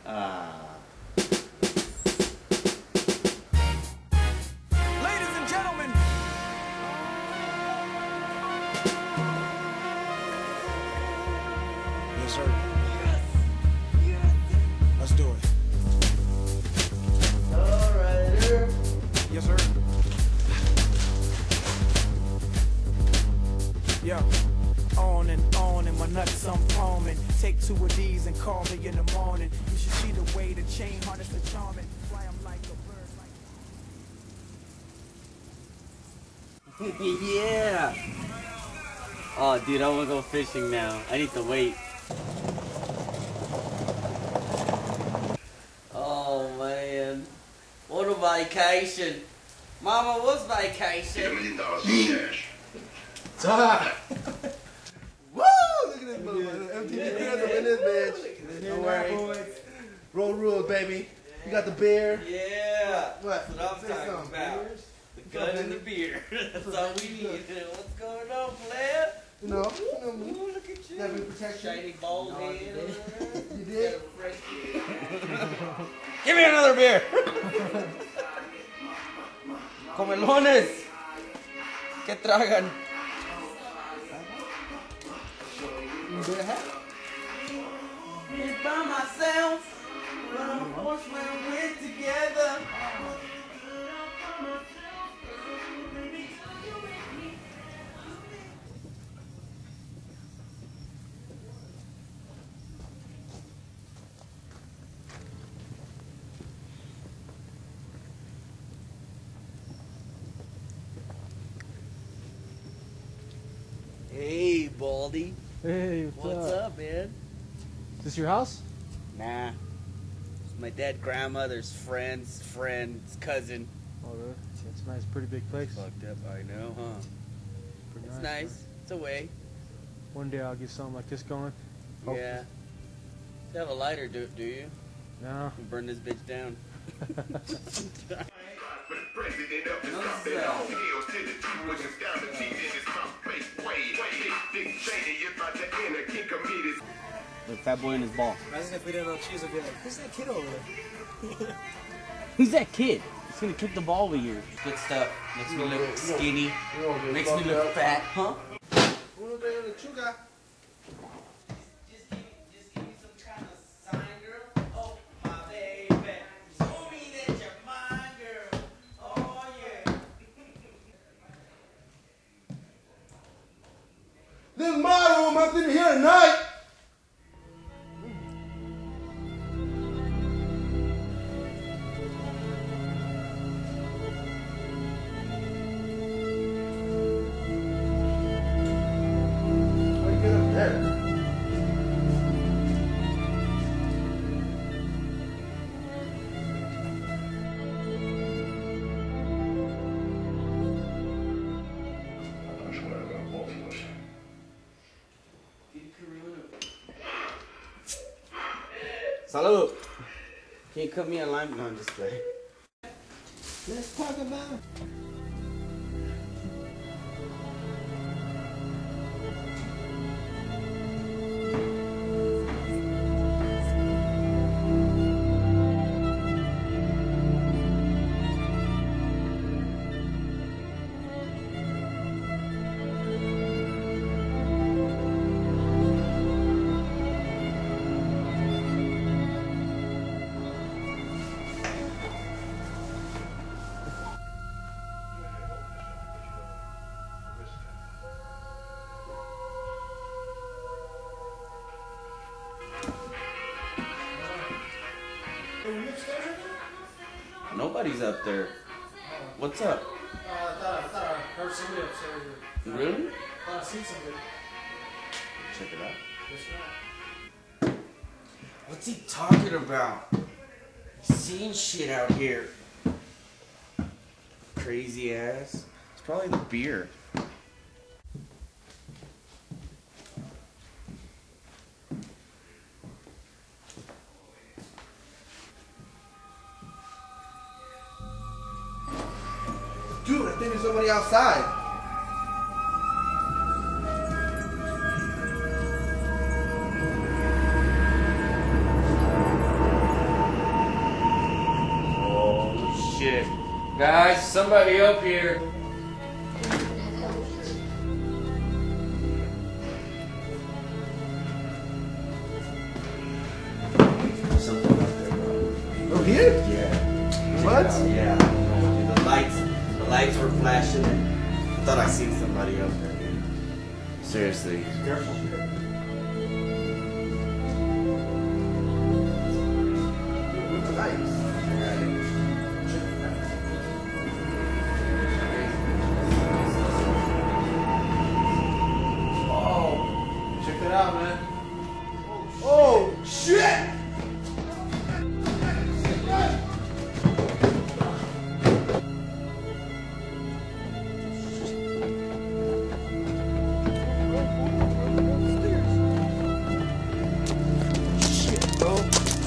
Ladies and gentlemen. Yes, sir. Yes. Let's do it. All right, sir. Yes, sir. Yeah. On and my nuts I'm palming. Take two of these and call me in the morning. You should see the way the chain harness the charming. Fly I'm like a bird. Yeah. Oh, dude, I want to go fishing now. I need to wait. Oh, man. What a vacation. Mama, what's vacation? $1 million in cash. Woo! Look at this motherfucker. MTV Cribs up in this bitch. Don't worry. Roll rules, baby. You got the beer. Yeah. What? That's what I'm Say talking something. about. The gun and the beer. That's all we need. What's going on, player? You know, Ooh, look at you. gotta be protected. Shiny bald head. You did? Give me another beer. Comelones. ¿Qué tragan? You did a hat? Here by myself. But I'm a horseman, we're together. Hey, Baldy. Hey, What's up, man? Is this your house? Nah. It's my dead grandmother's friend's cousin. Oh, really? It's a nice, pretty big place. Fucked up, I know, huh? Pretty It's nice. It's a way. One day I'll get something like this going. Yeah. You have a lighter, do you? No. We'll burn this bitch down. President up and stopping all hills to the two pushes down the teeth in his mouth face way. Dick Cheney about to enter King Comedies. The fat boy in his ball. Imagine if we didn't know cheese, would be like, who's that kid over there? Who's that kid? He's gonna kick the ball over here. Good stuff. Makes me look skinny. Makes me look fat. Huh? Uno de la chuga. Just give me some kind of sign, girl. Oh, my baby. Show me that you're mine, girl. Oh, yeah. This is my room. I'm sitting here tonight. How you get up there? I swear I got both of us. Salud. Can you cut me a lime? No, I'm just kidding. Let's talk about. Nobody's up there. What's up? I thought I heard somebody upstairs. Really? I thought I seen somebody. Check it out. That's right. What's he talking about? He's seeing shit out here. Crazy ass. It's probably the beer. Dude, I think there's somebody outside. Guys, somebody up here. Something up there, bro. Oh, here? Yeah. What? Yeah. Dude, the lights were flashing. I thought I seen somebody up there, dude. Seriously. Careful. Oh, check that out, man. Oh, shit! Shit, bro.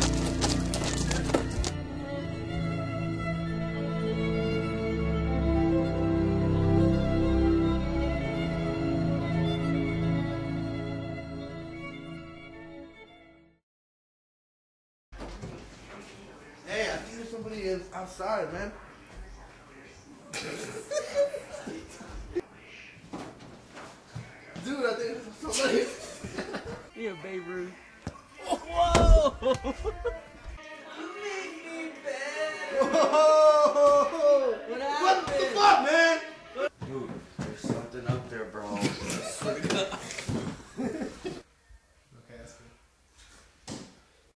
Hey, I think there's somebody outside, man. Dude, I think there's somebody. You're Babe Ruth. Whoa!